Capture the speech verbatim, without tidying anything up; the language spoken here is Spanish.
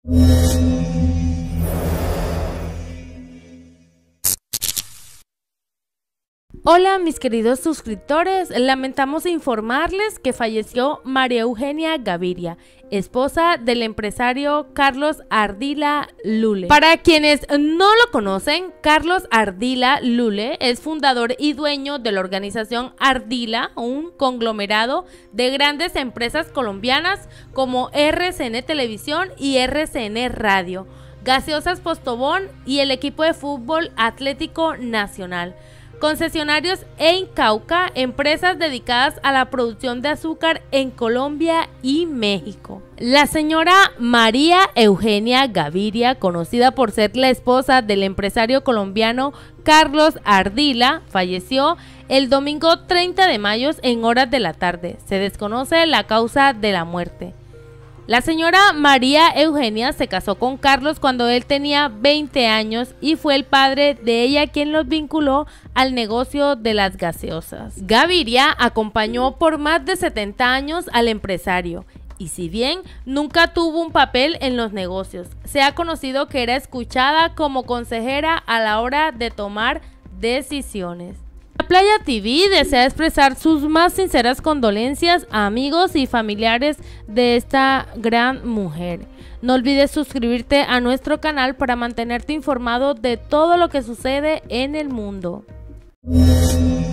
Hola mis queridos suscriptores, lamentamos informarles que falleció María Eugenia Gaviria, esposa del empresario Carlos Ardila Lule. Para quienes no lo conocen, Carlos Ardila Lule es fundador y dueño de la organización Ardila, un conglomerado de grandes empresas colombianas como R C N Televisión y R C N Radio, Gaseosas Postobón y el equipo de fútbol Atlético Nacional. Concesionarios en Cauca, empresas dedicadas a la producción de azúcar en Colombia y México. La señora María Eugenia Gaviria, conocida por ser la esposa del empresario colombiano Carlos Ardila, falleció el domingo treinta de mayo en horas de la tarde. Se desconoce la causa de la muerte. La señora María Eugenia se casó con Carlos cuando él tenía veinte años y fue el padre de ella quien los vinculó al negocio de las gaseosas. Gaviria acompañó por más de setenta años al empresario y si bien nunca tuvo un papel en los negocios, se ha conocido que era escuchada como consejera a la hora de tomar decisiones. La Playa T V desea expresar sus más sinceras condolencias a amigos y familiares de esta gran mujer. No olvides suscribirte a nuestro canal para mantenerte informado de todo lo que sucede en el mundo.